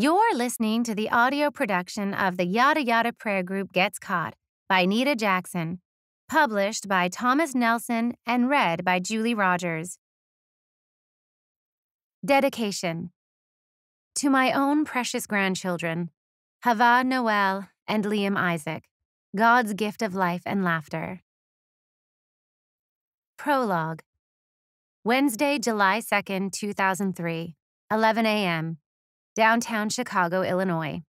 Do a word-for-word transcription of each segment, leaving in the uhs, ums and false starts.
You're listening to the audio production of the Yada Yada Prayer Group Gets Caught by Neta Jackson, published by Thomas Nelson and read by Julie Rogers. Dedication. To my own precious grandchildren, Hava Noel and Liam Isaac, God's gift of life and laughter. Prologue. Wednesday, July second, two thousand three, eleven a.m., downtown Chicago, Illinois.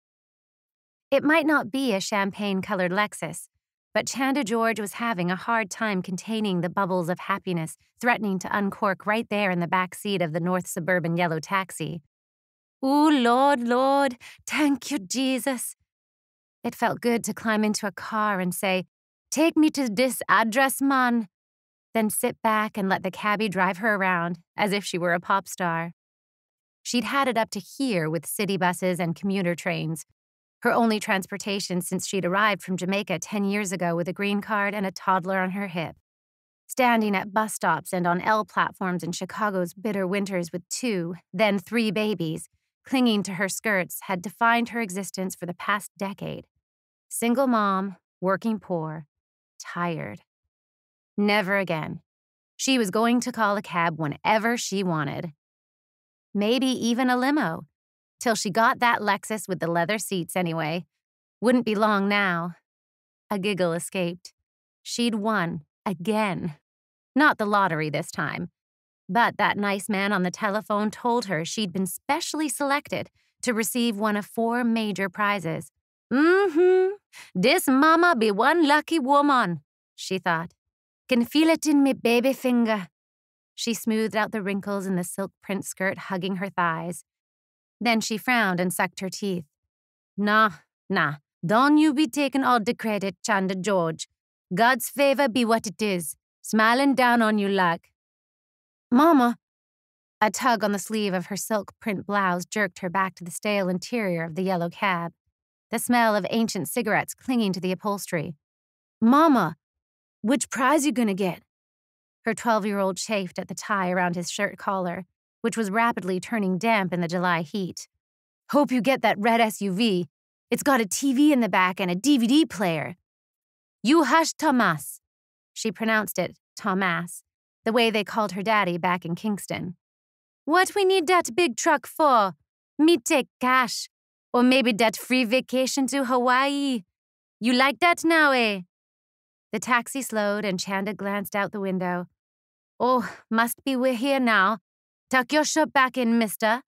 It might not be a champagne-colored Lexus, but Chanda George was having a hard time containing the bubbles of happiness threatening to uncork right there in the back seat of the North Suburban yellow taxi. Ooh, Lord, Lord, thank you, Jesus. It felt good to climb into a car and say, "Take me to this address, man," then sit back and let the cabbie drive her around as if she were a pop star. She'd had it up to here with city buses and commuter trains, her only transportation since she'd arrived from Jamaica ten years ago with a green card and a toddler on her hip. Standing at bus stops and on L platforms in Chicago's bitter winters with two, then three babies, clinging to her skirts had defined her existence for the past decade. Single mom, working poor, tired. Never again. She was going to call a cab whenever she wanted. Maybe even a limo, till she got that Lexus with the leather seats anyway. Wouldn't be long now. A giggle escaped. She'd won, again. Not the lottery this time. But that nice man on the telephone told her she'd been specially selected to receive one of four major prizes. Mm-hmm. This mama be one lucky woman, she thought. Can feel it in me baby finger. She smoothed out the wrinkles in the silk print skirt hugging her thighs. Then she frowned and sucked her teeth. Nah, nah, don't you be taking all the credit, Chanda George. God's favor be what it is, smiling down on you like. Mama. A tug on the sleeve of her silk print blouse jerked her back to the stale interior of the yellow cab, the smell of ancient cigarettes clinging to the upholstery. Mama, which prize you gonna get? Her twelve-year-old chafed at the tie around his shirt collar, which was rapidly turning damp in the July heat. Hope you get that red S U V. It's got a T V in the back and a D V D player. You hush, Thomas. She pronounced it Thomas, the way they called her daddy back in Kingston. What we need that big truck for? Me take cash. Or maybe that free vacation to Hawaii. You like that now, eh? The taxi slowed and Chanda glanced out the window. Oh, must be we're here now. Tuck your shirt back in, mister.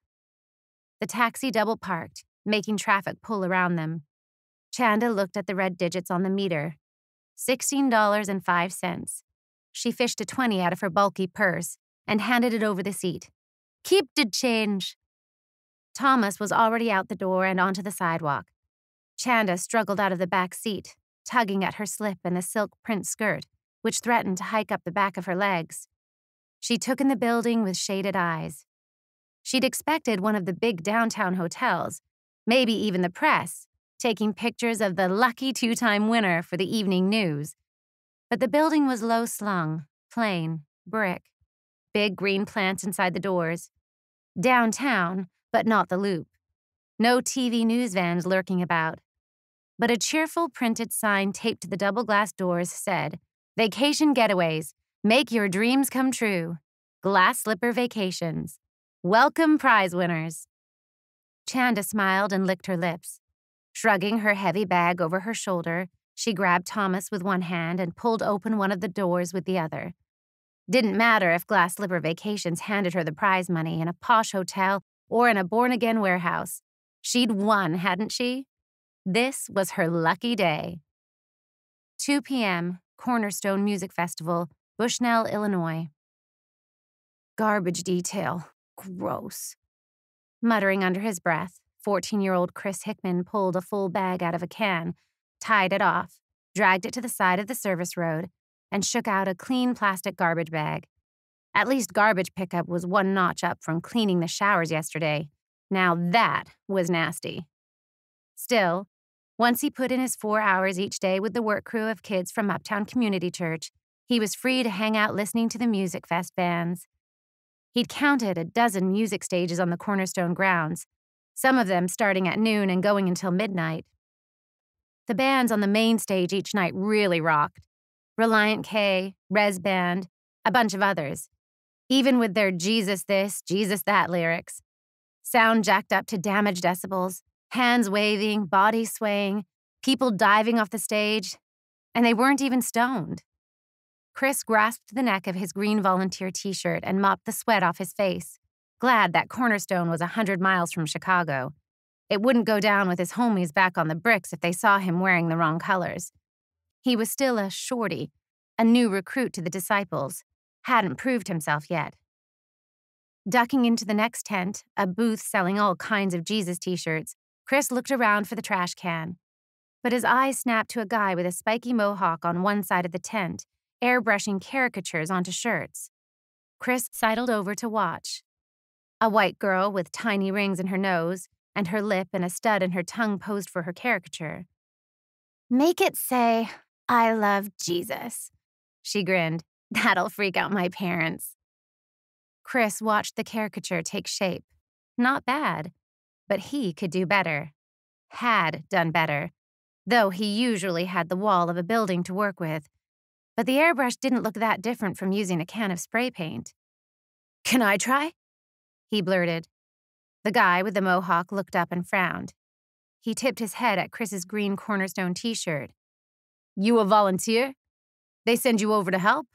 The taxi double parked, making traffic pull around them. Chanda looked at the red digits on the meter. Sixteen dollars and five cents. She fished a twenty out of her bulky purse and handed it over the seat. Keep the change. Thomas was already out the door and onto the sidewalk. Chanda struggled out of the back seat, tugging at her slip and the silk print skirt, which threatened to hike up the back of her legs. She took in the building with shaded eyes. She'd expected one of the big downtown hotels, maybe even the press, taking pictures of the lucky two-time winner for the evening news. But the building was low-slung, plain, brick, big green plants inside the doors. Downtown, but not the Loop. No T V news vans lurking about. But a cheerful printed sign taped to the double-glass doors said, Vacation Getaways. Make your dreams come true. Glass Slipper Vacations. Welcome prize winners. Chanda smiled and licked her lips. Shrugging her heavy bag over her shoulder, she grabbed Thomas with one hand and pulled open one of the doors with the other. Didn't matter if Glass Slipper Vacations handed her the prize money in a posh hotel or in a born-again warehouse. She'd won, hadn't she? This was her lucky day. two p.m., Cornerstone Music Festival, Bushnell, Illinois. Garbage detail. Gross. Muttering under his breath, fourteen-year-old Chris Hickman pulled a full bag out of a can, tied it off, dragged it to the side of the service road, and shook out a clean plastic garbage bag. At least garbage pickup was one notch up from cleaning the showers yesterday. Now that was nasty. Still, once he put in his four hours each day with the work crew of kids from Uptown Community Church, he was free to hang out listening to the Music Fest bands. He'd counted a dozen music stages on the Cornerstone grounds, some of them starting at noon and going until midnight. The bands on the main stage each night really rocked. Reliant K, Res Band, a bunch of others, even with their Jesus this, Jesus that lyrics. Sound jacked up to damaged decibels, hands waving, bodies swaying, people diving off the stage, and they weren't even stoned. Chris grasped the neck of his green volunteer t-shirt and mopped the sweat off his face, glad that Cornerstone was a hundred miles from Chicago. It wouldn't go down with his homies back on the bricks if they saw him wearing the wrong colors. He was still a shorty, a new recruit to the disciples, hadn't proved himself yet. Ducking into the next tent, a booth selling all kinds of Jesus t-shirts, Chris looked around for the trash can. But his eyes snapped to a guy with a spiky mohawk on one side of the tent, airbrushing caricatures onto shirts. Chris sidled over to watch. A white girl with tiny rings in her nose and her lip and a stud in her tongue posed for her caricature. "Make it say, 'I love Jesus,'" she grinned. "That'll freak out my parents." Chris watched the caricature take shape. Not bad, but he could do better. Had done better, though he usually had the wall of a building to work with. But the airbrush didn't look that different from using a can of spray paint. "Can I try?" he blurted. The guy with the mohawk looked up and frowned. He tipped his head at Chris's green Cornerstone t-shirt. "You a volunteer? They send you over to help?"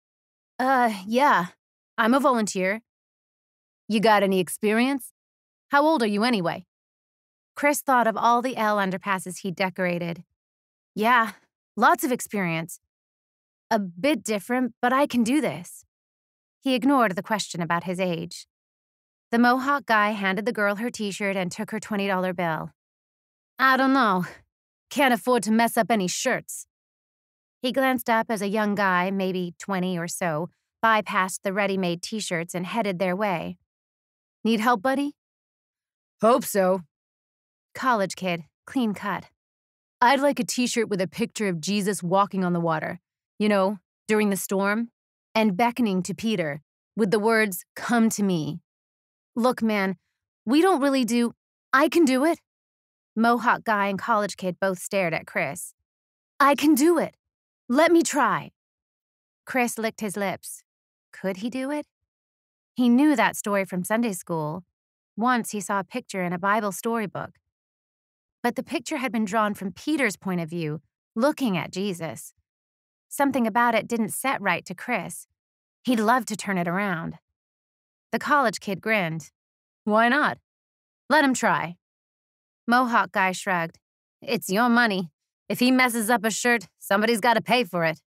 Uh, yeah, I'm a volunteer." "You got any experience? How old are you anyway?" Chris thought of all the L underpasses he'd decorated. "Yeah, lots of experience. A bit different, but I can do this." He ignored the question about his age. The mohawk guy handed the girl her t-shirt and took her twenty dollar bill. "I don't know. Can't afford to mess up any shirts." He glanced up as a young guy, maybe twenty or so, bypassed the ready-made t-shirts and headed their way. "Need help, buddy?" "Hope so." College kid, clean cut. "I'd like a t-shirt with a picture of Jesus walking on the water, you know, during the storm, and beckoning to Peter, with the words, 'Come to me.'" "Look, man, we don't really do— I can do it." Mohawk guy and college kid both stared at Chris. "I can do it. Let me try." Chris licked his lips. Could he do it? He knew that story from Sunday school. Once he saw a picture in a Bible storybook. But the picture had been drawn from Peter's point of view, looking at Jesus. Something about it didn't set right to Chris. He'd love to turn it around. The college kid grinned. "Why not? Let him try." Mohawk guy shrugged. "It's your money. If he messes up a shirt, somebody's got to pay for it."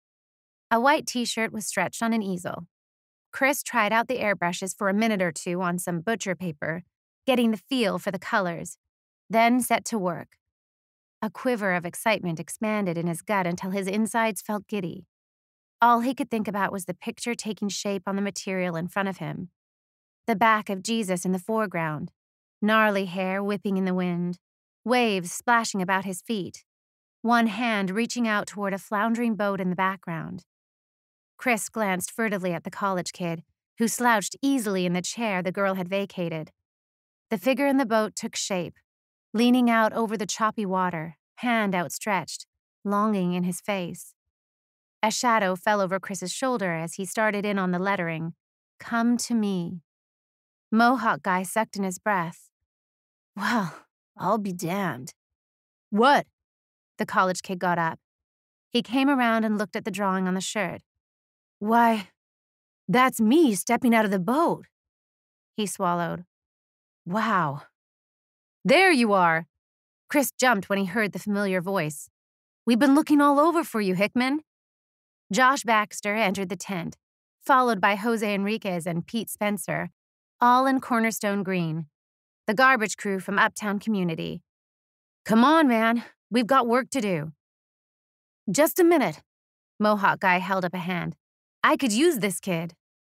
A white t-shirt was stretched on an easel. Chris tried out the airbrushes for a minute or two on some butcher paper, getting the feel for the colors, then set to work. A quiver of excitement expanded in his gut until his insides felt giddy. All he could think about was the picture taking shape on the material in front of him. The back of Jesus in the foreground, gnarly hair whipping in the wind, waves splashing about his feet, one hand reaching out toward a floundering boat in the background. Chris glanced furtively at the college kid, who slouched easily in the chair the girl had vacated. The figure in the boat took shape, leaning out over the choppy water, hand outstretched, longing in his face. A shadow fell over Chris's shoulder as he started in on the lettering, "Come to me." Mohawk guy sucked in his breath. "Well, I'll be damned." "What?" The college kid got up. He came around and looked at the drawing on the shirt. "Why, that's me stepping out of the boat." He swallowed. "Wow. There you are." Chris jumped when he heard the familiar voice. "We've been looking all over for you, Hickman." Josh Baxter entered the tent, followed by Jose Enriquez and Pete Spencer, all in Cornerstone green, the garbage crew from Uptown community. "Come on, man. We've got work to do." "Just a minute." Mohawk guy held up a hand. "I could use this kid."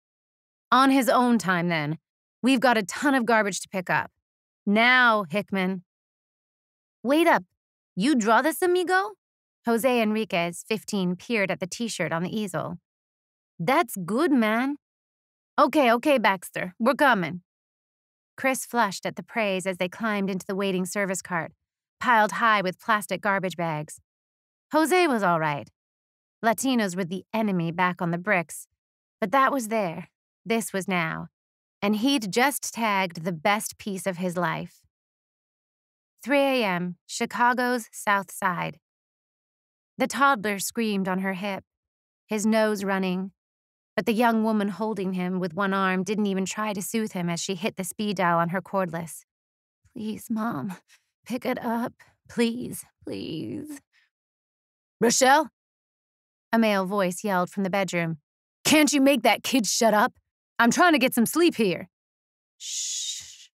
"On his own time, then. We've got a ton of garbage to pick up. Now, Hickman." "Wait up. You draw this, amigo?" Jose Enriquez, fifteen, peered at the t-shirt on the easel. "That's good, man." "Okay, okay, Baxter. We're coming." Chris flushed at the praise as they climbed into the waiting service cart, piled high with plastic garbage bags. Jose was all right. Latinos were the enemy back on the bricks, but that was there. This was now. And he'd just tagged the best piece of his life. three a.m., Chicago's South Side. The toddler screamed on her hip, his nose running, but the young woman holding him with one arm didn't even try to soothe him as she hit the speed dial on her cordless. Please, Mom, pick it up. Please, please. Rochelle? A male voice yelled from the bedroom. Can't you make that kid shut up? I'm trying to get some sleep here. Shh,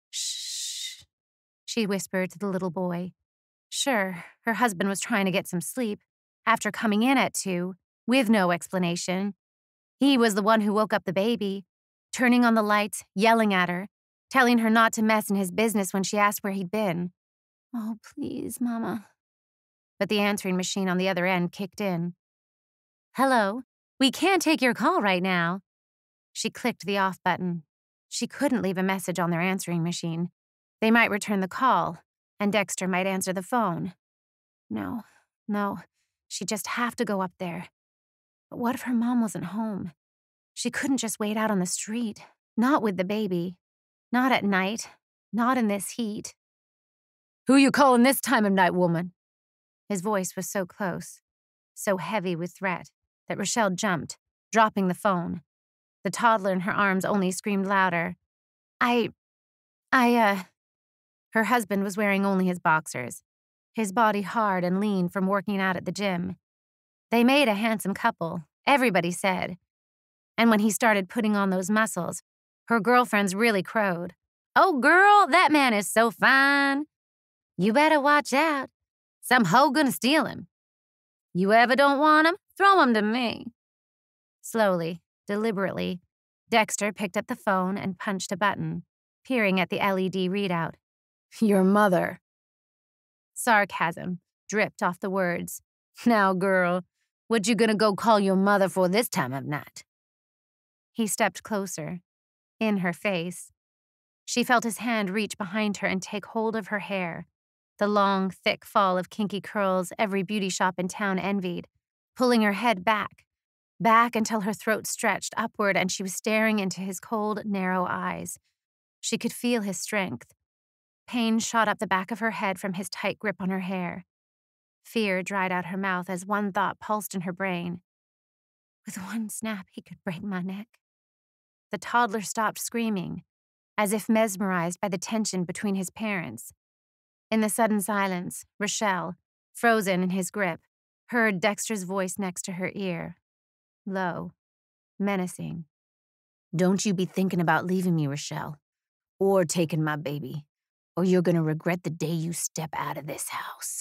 shh, she whispered to the little boy. Sure, her husband was trying to get some sleep after coming in at two, with no explanation. He was the one who woke up the baby, turning on the lights, yelling at her, telling her not to mess in his business when she asked where he'd been. Oh, please, Mama. But the answering machine on the other end kicked in. Hello, we can't take your call right now. She clicked the off button. She couldn't leave a message on their answering machine. They might return the call, and Dexter might answer the phone. No, no, she'd just have to go up there. But what if her mom wasn't home? She couldn't just wait out on the street, not with the baby, not at night, not in this heat. Who you calling this time of night, woman? His voice was so close, so heavy with threat, that Rochelle jumped, dropping the phone. The toddler in her arms only screamed louder. I, I, uh... Her husband was wearing only his boxers, his body hard and lean from working out at the gym. They made a handsome couple, everybody said. And when he started putting on those muscles, her girlfriends really crowed. Oh, girl, that man is so fine. You better watch out. Some hoe gonna steal him. You ever don't want him, throw him to me. Slowly, deliberately, Dexter picked up the phone and punched a button, peering at the L E D readout. Your mother. Sarcasm dripped off the words. Now, girl, what you gonna go call your mother for this time of night? He stepped closer, in her face. She felt his hand reach behind her and take hold of her hair, the long, thick fall of kinky curls every beauty shop in town envied, pulling her head back, back until her throat stretched upward and she was staring into his cold, narrow eyes. She could feel his strength. Pain shot up the back of her head from his tight grip on her hair. Fear dried out her mouth as one thought pulsed in her brain. With one snap, he could break my neck. The toddler stopped screaming, as if mesmerized by the tension between his parents. In the sudden silence, Rochelle, frozen in his grip, heard Dexter's voice next to her ear. Low, menacing. Don't you be thinking about leaving me, Rochelle, or taking my baby, or you're gonna regret the day you step out of this house.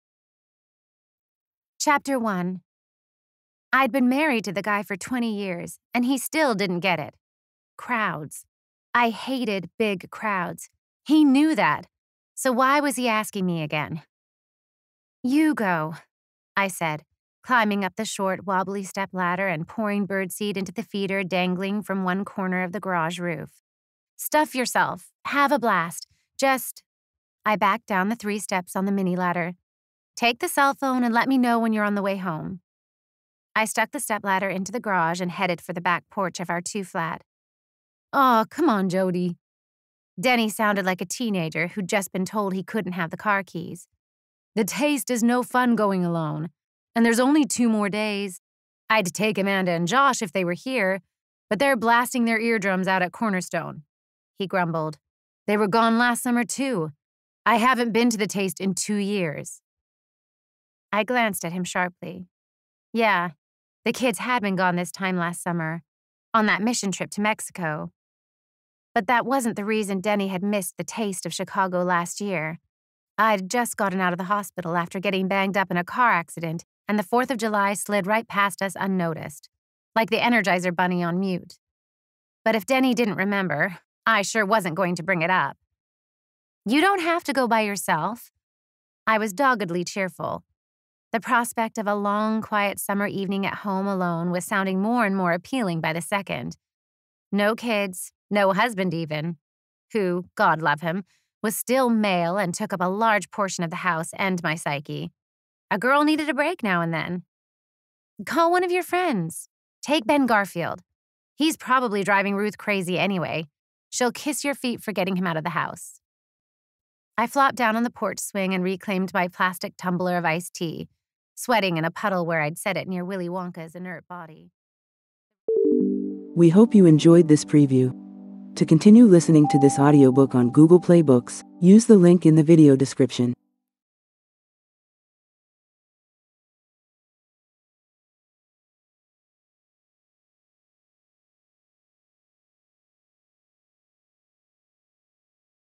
Chapter one. I'd been married to the guy for twenty years, and he still didn't get it. Crowds. I hated big crowds. He knew that. So why was he asking me again? You go, I said, climbing up the short, wobbly step ladder and pouring birdseed into the feeder dangling from one corner of the garage roof. Stuff yourself. Have a blast. Just... I backed down the three steps on the mini ladder. Take the cell phone and let me know when you're on the way home. I stuck the stepladder into the garage and headed for the back porch of our two-flat. Oh, come on, Jodi. Denny sounded like a teenager who'd just been told he couldn't have the car keys. The taste is no fun going alone, and there's only two more days. I'd take Amanda and Josh if they were here, but they're blasting their eardrums out at Cornerstone. He grumbled. They were gone last summer, too. I haven't been to the taste in two years. I glanced at him sharply. Yeah, the kids had been gone this time last summer, on that mission trip to Mexico. But that wasn't the reason Denny had missed the taste of Chicago last year. I'd just gotten out of the hospital after getting banged up in a car accident, and the fourth of July slid right past us unnoticed, like the Energizer Bunny on mute. But if Denny didn't remember, I sure wasn't going to bring it up. You don't have to go by yourself. I was doggedly cheerful. The prospect of a long, quiet summer evening at home alone was sounding more and more appealing by the second. No kids, no husband even. who, God love him, was still male and took up a large portion of the house and my psyche. A girl needed a break now and then. Call one of your friends. Take Ben Garfield. He's probably driving Ruth crazy anyway. She'll kiss your feet for getting him out of the house. I flopped down on the porch swing and reclaimed my plastic tumbler of iced tea, sweating in a puddle where I'd set it near Willy Wonka's inert body. We hope you enjoyed this preview. To continue listening to this audiobook on Google Play Books, use the link in the video description.